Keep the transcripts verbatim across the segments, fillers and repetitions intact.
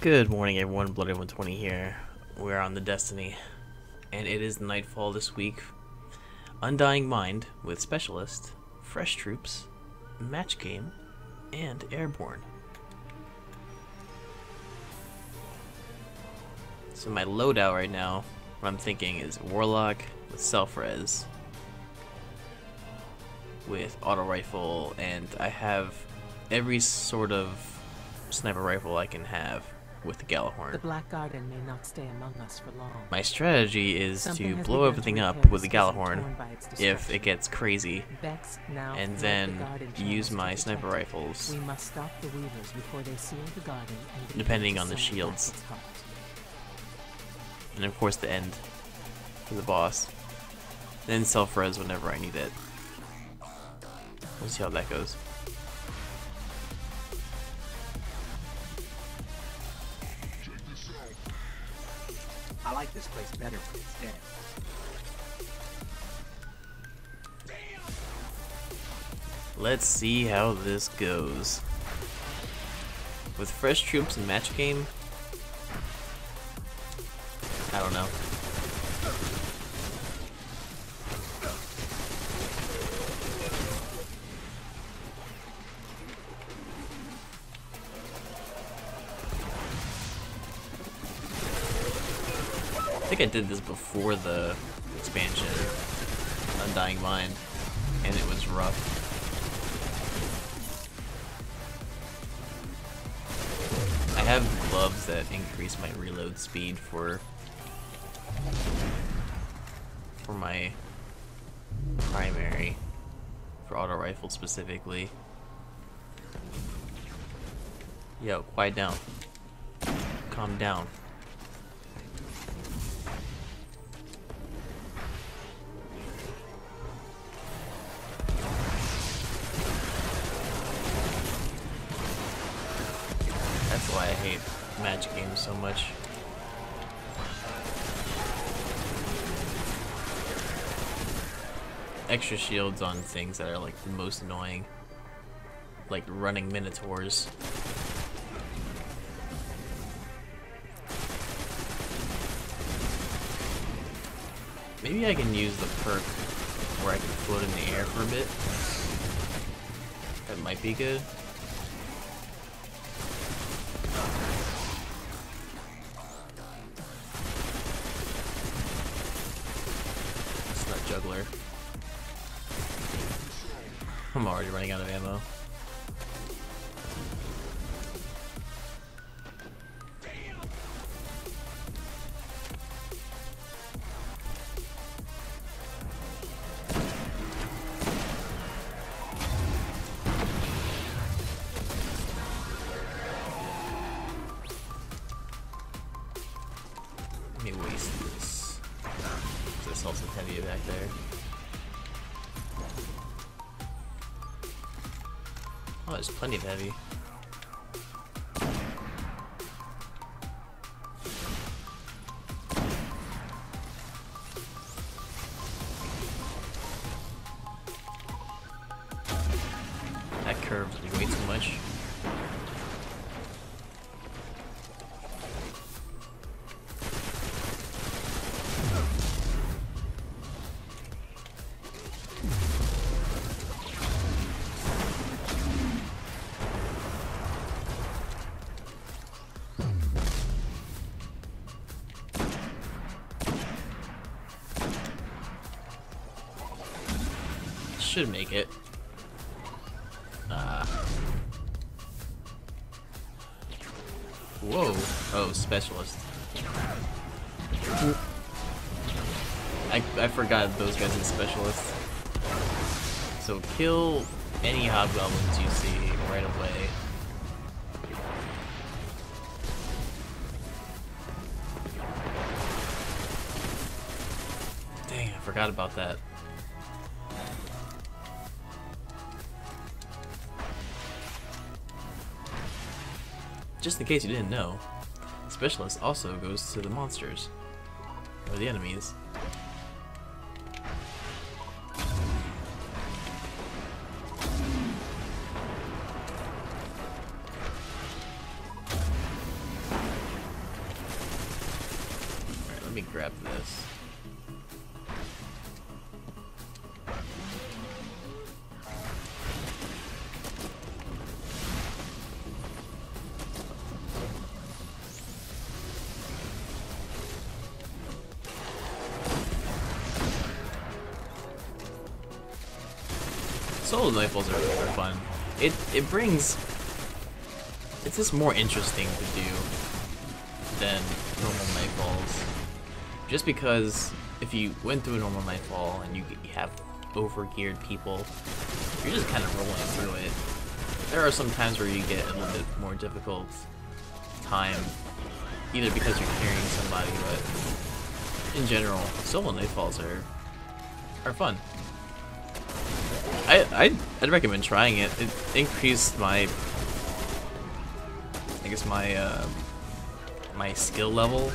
Good morning everyone, Bloody one twenty here. We're on the Destiny, and it is Nightfall this week. Undying Mind with Specialist, Fresh Troops, Match Game, and Airborne. So my loadout right now, what I'm thinking is Warlock with self-res, with auto rifle, and I have every sort of sniper rifle I can have with the Gallahorn. The Black Garden may not stay among us for long. My strategy is Something to blow everything to up with the torn Gallahorn if it gets crazy, now and then use my sniper rifles, we must stop the Weavers before they seal the garden and depending on the shields. And of course the end for the boss. Then self-res whenever I need it. We'll see how that goes. I like this place better when it's dead. Let's see how this goes. With fresh troops and match game, I don't know. I think I did this before the expansion, Undying Mind, and it was rough. I have gloves that increase my reload speed for for my primary, for auto rifle specifically. Yo, quiet down. Calm down. That's why I hate match games so much. Extra shields on things that are like the most annoying, like running minotaurs. Maybe I can use the perk where I can float in the air for a bit. That might be good. It's not juggler. I'm already running out of ammo. Let me waste this. There's also heavy back there. Oh, there's plenty of heavy. That curves me way too much. Should make it. Uh, whoa. Oh, specialist. I, I forgot those guys are specialists. So kill any hobgoblins you see right away. Dang, I forgot about that. Just in case you didn't know, Specialist also goes to the monsters, or the enemies. let me grab this. Solo Nightfalls are, are fun. It it brings it's just more interesting to do than normal Nightfalls. Just because if you went through a normal Nightfall and you, you have over-geared people, you're just kind of rolling through it. There are some times where you get a little bit more difficult time, either because you're carrying somebody, but in general, solo Nightfalls are are fun. I, I'd, I'd recommend trying it. It increased my, I guess my, uh, my skill level.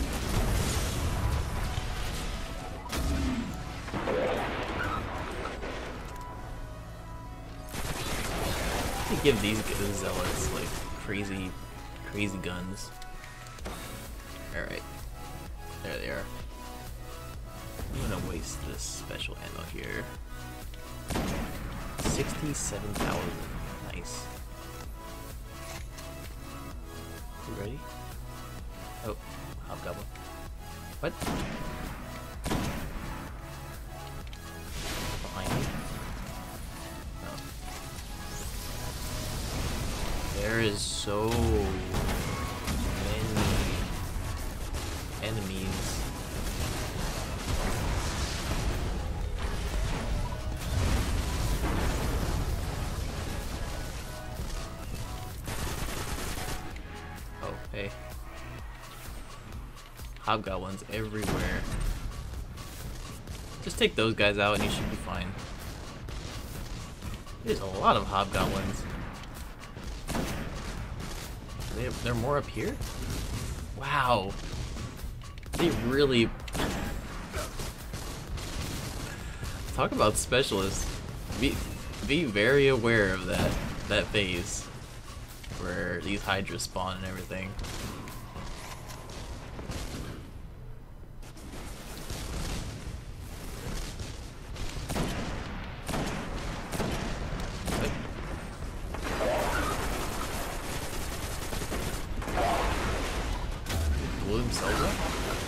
To give these zealots like crazy, crazy guns. All right, there they are. I'm gonna waste this special ammo here. sixty-seven thousand. Nice. You ready? Oh, hobgoblin. What? Behind me? Oh. There is so many enemies. Hey. Hobgoblins everywhere. Just take those guys out and you should be fine. There's a lot of hobgoblins. They, they're more up here? Wow. They really... Talk about specialists. Be, be very aware of that, that phase. Where these hydras spawn and everything. Blew themselves up?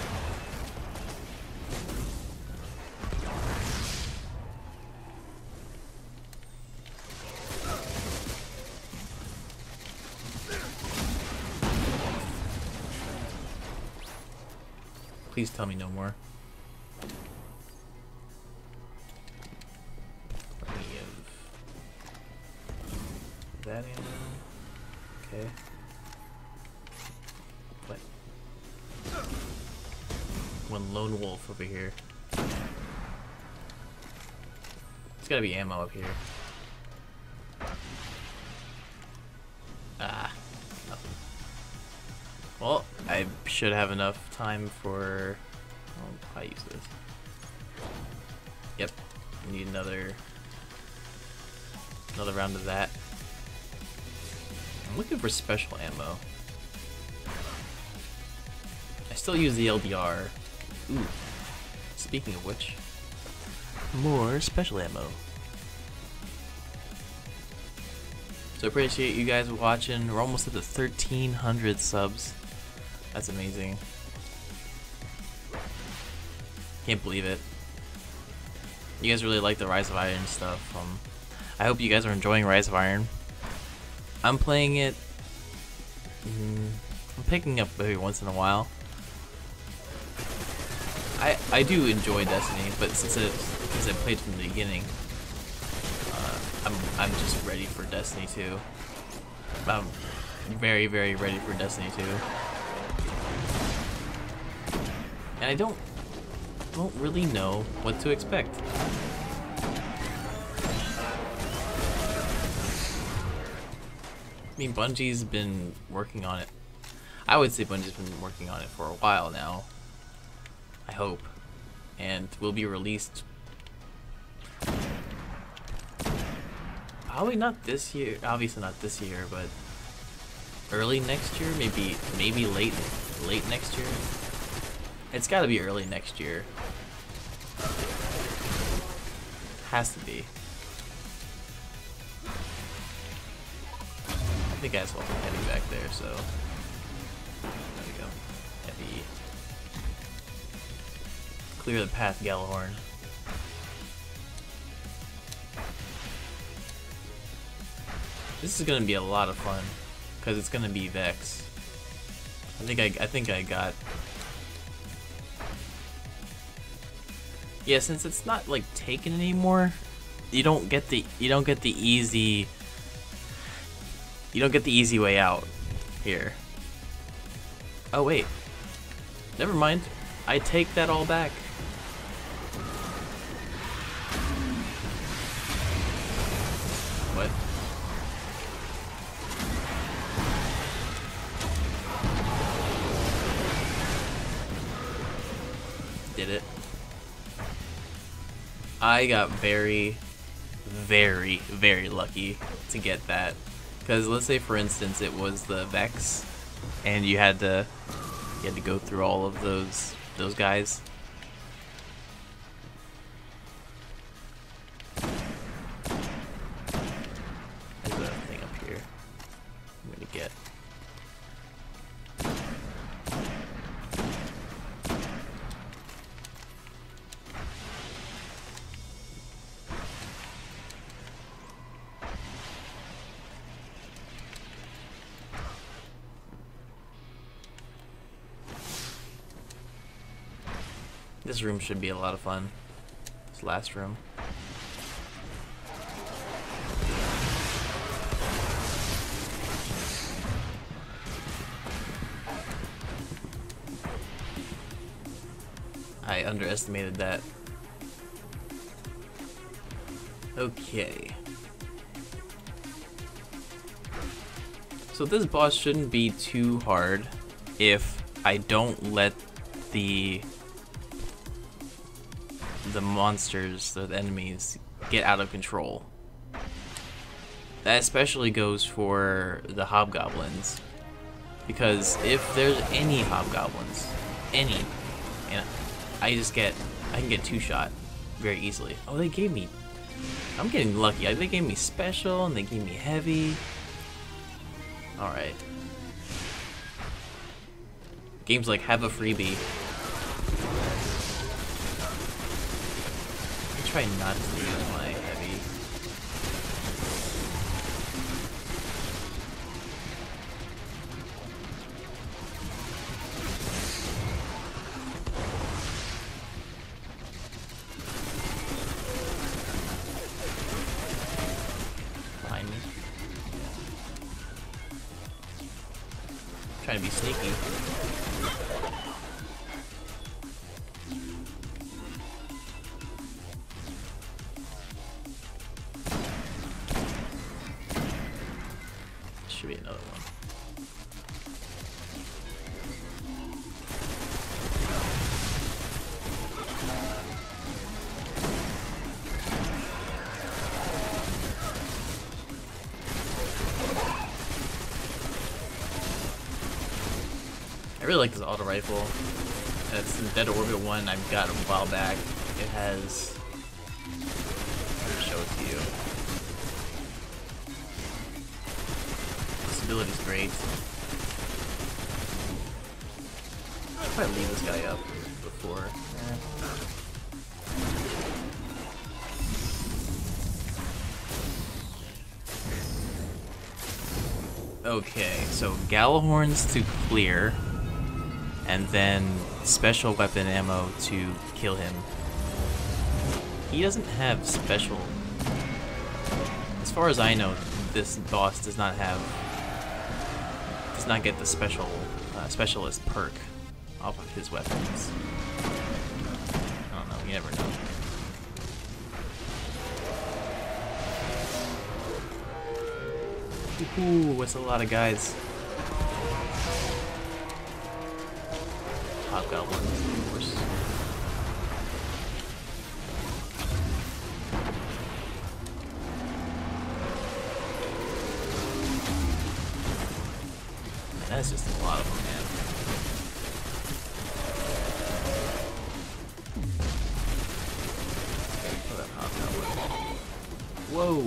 Please tell me no more. Plenty of that ammo. Okay. What? One lone wolf over here. There's gotta be ammo up here. Ah. Nothing. Well, I should have enough time for... I'll probably use this. Yep. Need another... Another round of that. I'm looking for special ammo. I still use the L D R. Ooh. Speaking of which... More special ammo. So I appreciate you guys watching. We're almost at the thirteen hundred subs. That's amazing. Can't believe it. You guys really like the Rise of Iron stuff. Um, I hope you guys are enjoying Rise of Iron. I'm playing it. Mm, I'm picking up every once in a while. I I do enjoy Destiny, but since it since I played from the beginning, uh, I'm I'm just ready for Destiny two. I'm very very ready for Destiny two. And I don't don't really know what to expect. I mean, Bungie's been working on it. I would say Bungie's been working on it for a while now. I hope. And will be released probably not this year, obviously not this year, but early next year, maybe maybe late late next year. It's got to be early next year. Has to be. I think I have something heavy back there, so there we go. Heavy. Clear the path, Gallahorn. This is gonna be a lot of fun, cause it's gonna be Vex. I think I, I think I got. Yeah, since it's not like taken anymore, you don't get the you don't get the easy. You don't get the easy way out here. Oh wait, never mind. I take that all back. What? Did it? I got very, very, very lucky to get that. Because let's say, for instance, it was the Vex, and you had to, you had to go through all of those those guys. There's a thing up here. I'm gonna get. This room should be a lot of fun. This last room. I underestimated that. Okay. So this boss shouldn't be too hard if I don't let the the monsters, the enemies, get out of control. That especially goes for the hobgoblins, because if there's any hobgoblins, any, and I just get, I can get two shot very easily. Oh, they gave me, I'm getting lucky. They gave me special and they gave me heavy. All right. Games like have a freebie. Try not to use my heavy. Behind me. Trying to be sneaky. Should be another one. I really like this auto rifle. It's the Dead Orbit one I've got a while back. It has. I'll show it to you. Ability's great. If I leave this guy up before. Okay, so Gallahorns to clear, and then special weapon ammo to kill him. He doesn't have special. As far as I know, this boss does not have. Does not get the special uh, specialist perk off of his weapons. I don't know. You never know. Ooh, it's a lot of guys. Hobgoblins, of course. That's just a lot of them, man. Whoa.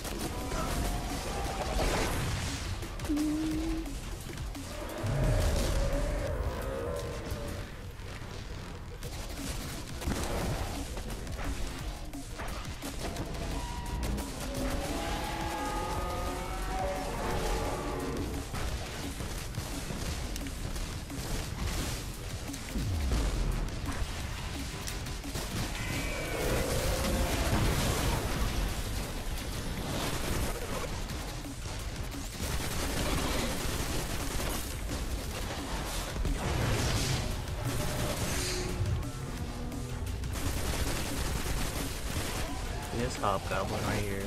This hobgoblin right here.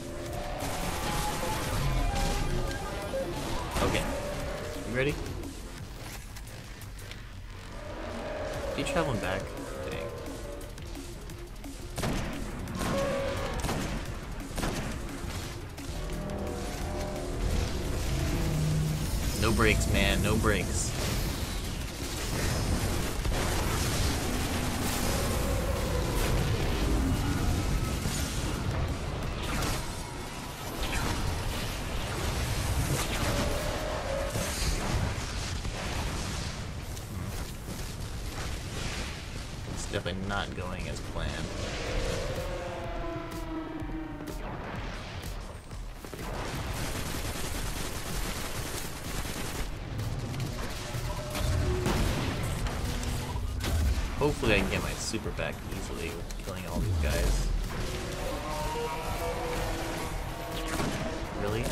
Okay. You ready? Are you traveling back? Dang. No brakes, man. No brakes. Definitely not going as planned. Hopefully I can get my super back easily with killing all these guys. Really?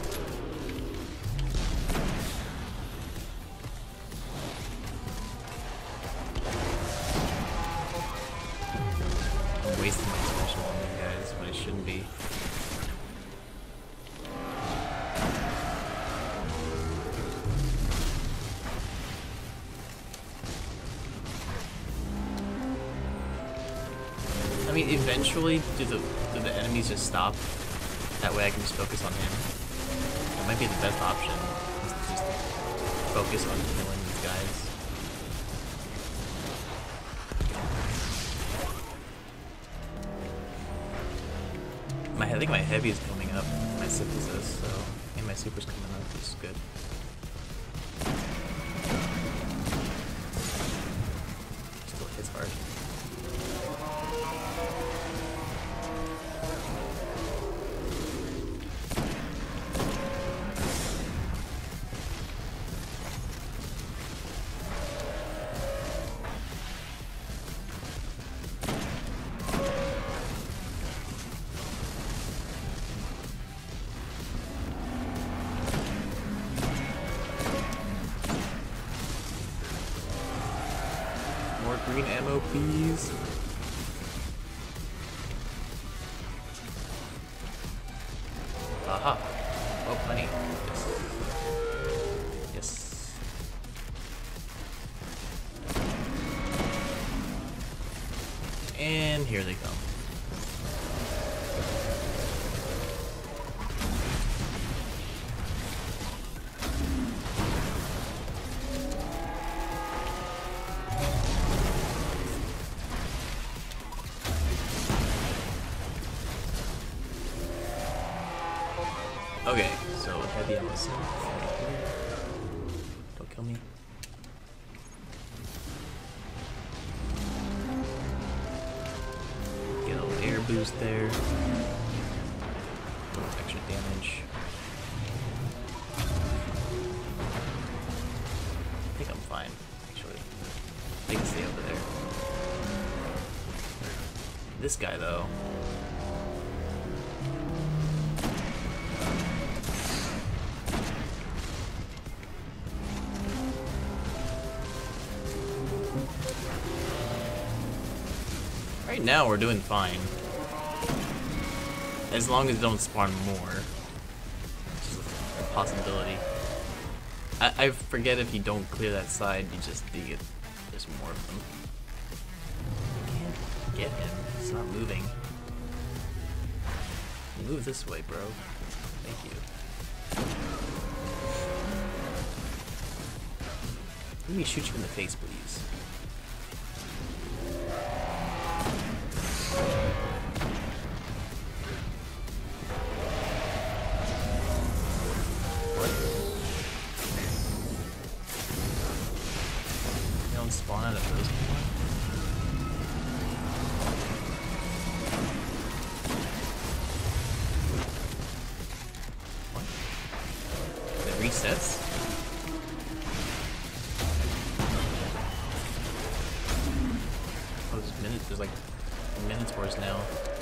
Wasting my special on these guys when it shouldn't be. I mean, eventually, do the do the enemies just stop? That way I can just focus on him. That might be the best option, is to just focus on killing these guys. My, I think my heavy is coming up, my synthesis, so, and my super's coming up, which is good. Still hits hard. More green ammo, please. Aha. Oh, plenty. Yes. Yes. And here they come. Okay, so heavy ammo synth. Don't kill me. Get a little air boost there. A little extra damage. I think I'm fine, actually. They can stay over there. This guy, though. Right now we're doing fine. As long as they don't spawn more. Which is a possibility. I, I forget if you don't clear that side, you just you get there's more of them. I can't get him. He's not moving. Move this way, bro. Thank you. Let me shoot you in the face, please. don't spawn out of those anymore? What? It resets? Oh, there's minutes. There's like minotaurs now.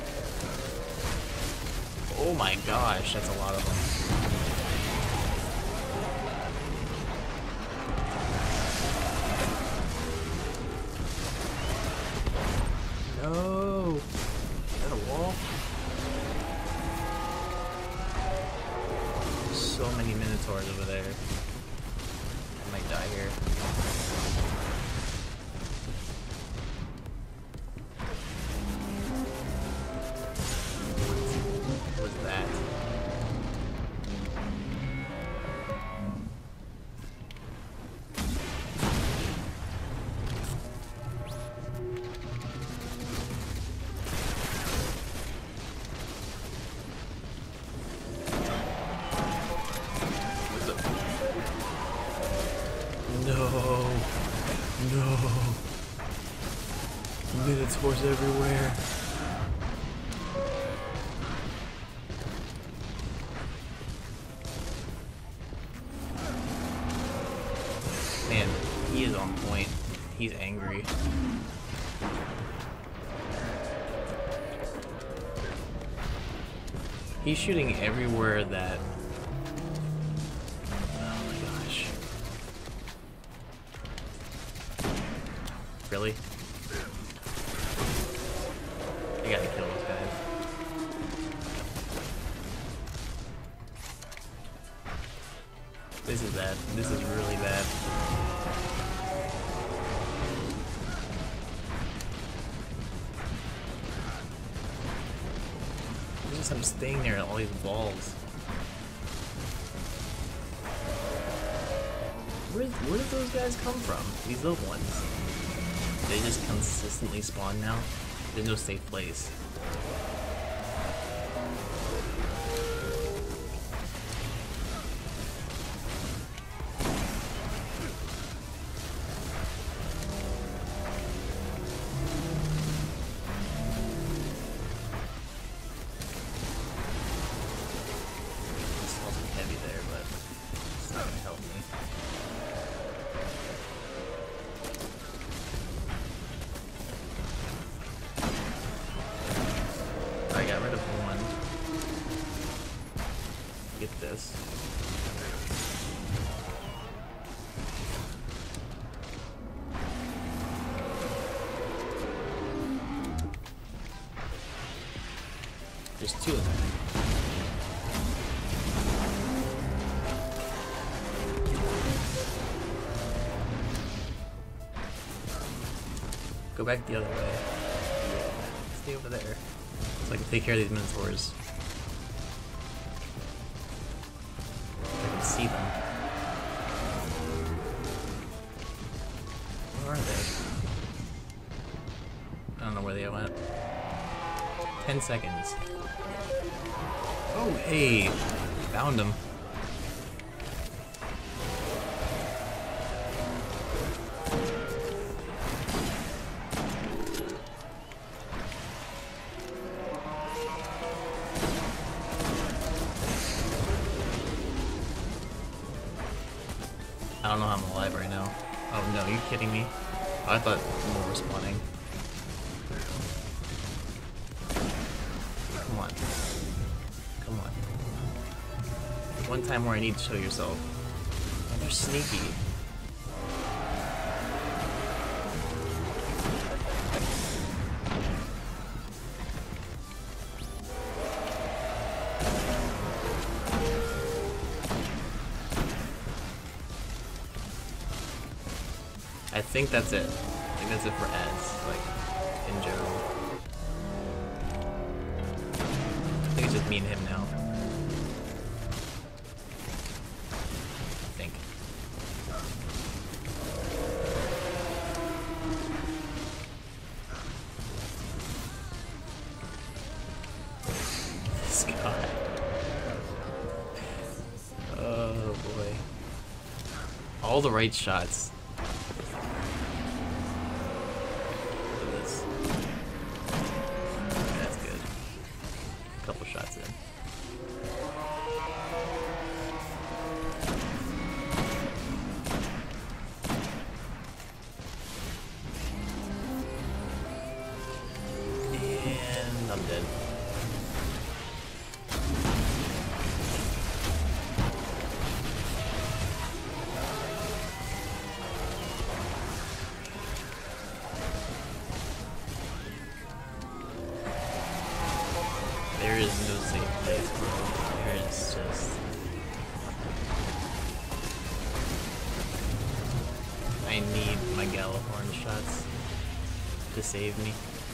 Oh my gosh, that's a lot of them. No! Is that a wall? So many minotaurs over there. I might die here. What was that? No, no, minotaurs everywhere. Man, he is on point. He's angry. He's shooting everywhere that... Oh my gosh. Really? I gotta kill those guys. This is bad. This is really bad. Just I'm staying there at all these walls. Where, where did those guys come from? These little ones. They just consistently spawn now. There's no safe place. I got rid of one. Get this. There's two of them. Go back the other way. Stay over there. So I can take care of these minotaurs. I can see them. Where are they? I don't know where they went. Ten seconds. Oh, hey! Found them. I don't know how I'm alive right now. Oh no, are you kidding me? Oh, I thought more were spawning. Come on. Come on. One time where I need to show yourself. And you're sneaky. I think that's it. I think that's it for ads, like, in general. I think it's just me and him now. I think. This guy. Oh boy. All the right shots. safe place, bro. There's just... I need my Gallahorn shots to save me.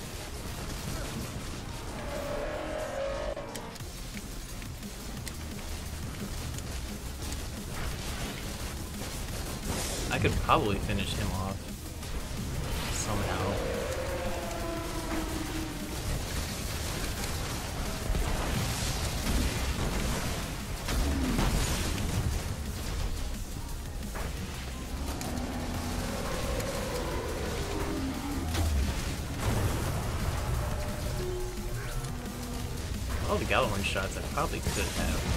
I could probably finish him off somehow. All the Gallahorn shots I probably could have.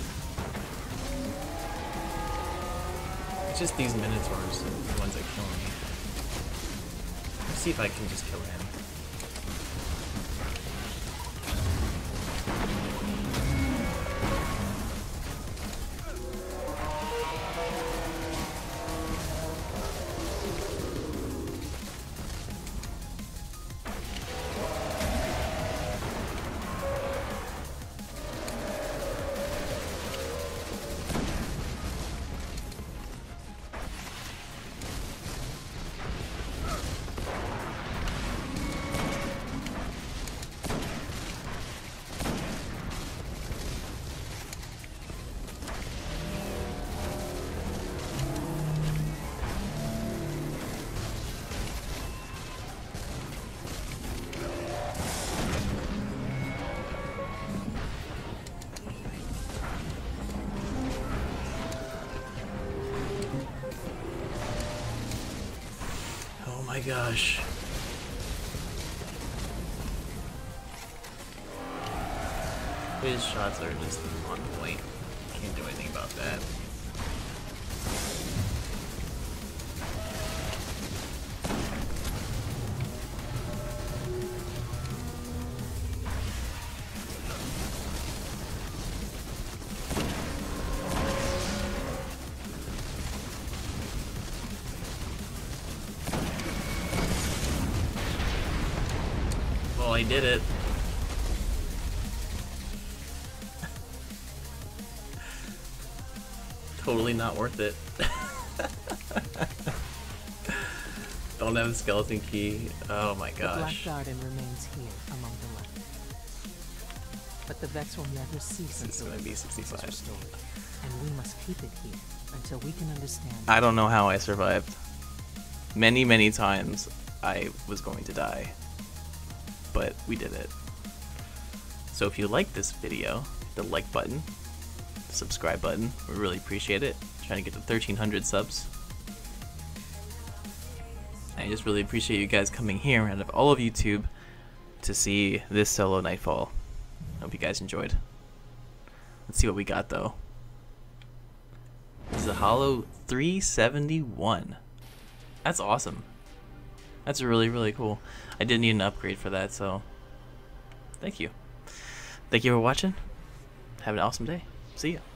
It's just these Minotaurs are the ones that kill me. Let's see if I can just kill him. Oh my gosh. His shots are just on point. Can't do anything about that. Well, I did it. Totally not worth it. Don't have a skeleton key. Oh my gosh. The Black Garden remains here among the light. But the Vex will never cease This is until gonna be the Vex is sixty-five. restored. And we must keep it here until we can understand. I don't know how I survived. Many, many times I was going to die. But we did it. So if you like this video, hit the like button, the subscribe button. We really appreciate it. Trying to get to thirteen hundred subs. I just really appreciate you guys coming here out of all of YouTube to see this solo Nightfall. Hope you guys enjoyed. Let's see what we got though. This is a Hollow three seventy-one. That's awesome. That's really, really cool. I did need an upgrade for that, so thank you. Thank you for watching. Have an awesome day. See ya.